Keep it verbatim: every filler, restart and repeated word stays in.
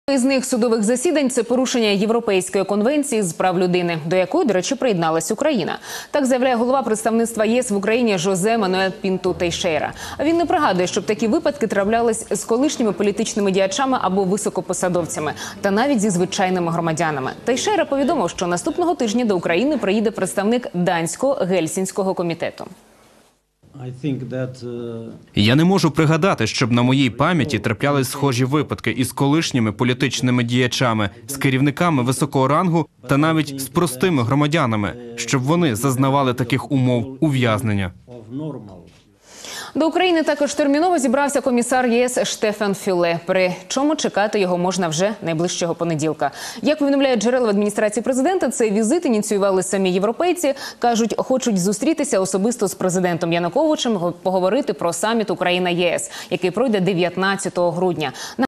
Із них судових засідань – це порушення Європейської конвенції з прав людини, до якої, до речі, приєдналась Україна. Так заявляє голова представництва ЄС в Україні Жозе Мануель Пінту Тейшейра. Він не пригадує, щоб такі випадки траплялись з колишніми політичними діячами або високопосадовцями, та навіть зі звичайними громадянами. Тейшейра повідомив, що наступного тижня до України приїде представник Данського Гельсінського комітету. Я не можу пригадати, щоб на моїй пам'яті траплялись схожі випадки із колишніми політичними діячами, з керівниками високого рангу та навіть з простими громадянами, щоб вони зазнавали таких умов ув'язнення. До України також терміново зібрався комісар ЄС Штефан Фюле, при чому чекати його можна вже найближчого понеділка. Як повідомляють джерела в адміністрації президента, цей візит ініціювали самі європейці. Кажуть, хочуть зустрітися особисто з президентом Януковичем, поговорити про саміт Україна-ЄС, який пройде дев'ятнадцятого грудня.